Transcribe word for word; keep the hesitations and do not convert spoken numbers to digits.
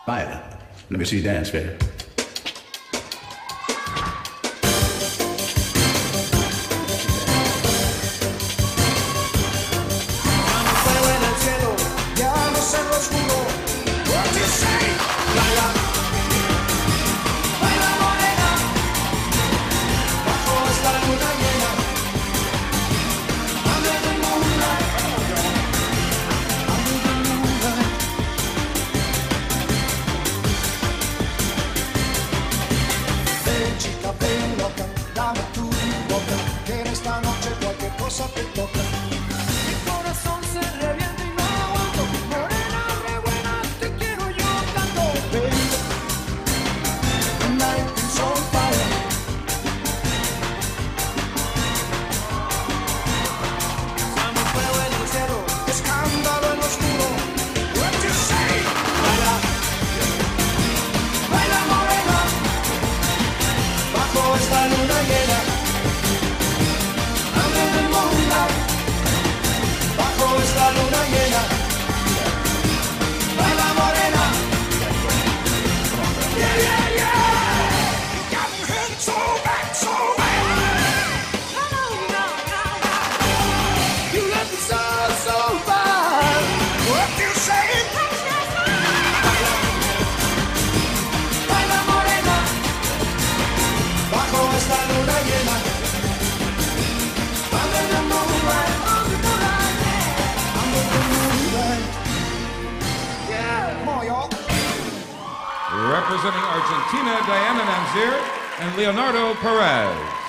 Baila. Let me see you dance, baby. Te toca. Mi corazón se revienta y no aguanto. Morena, re buena, te quiero yo tanto. Baby, the night is on fire. Llama fuego en el cielo, escándalo en lo oscuro. What you say? Baila, baila morena, bajo esta luna llena. Esta luna llena, baila morena, yeah, yeah, yeah, got me hit so bad, so bad, no, no, no, no, you left me so, so bad, what you say, baila, baila morena, bajo esta luna llena, under the moonlight, under the moonlight. Representing Argentina, Daiana, Nanzer, and Leonardo, Perez.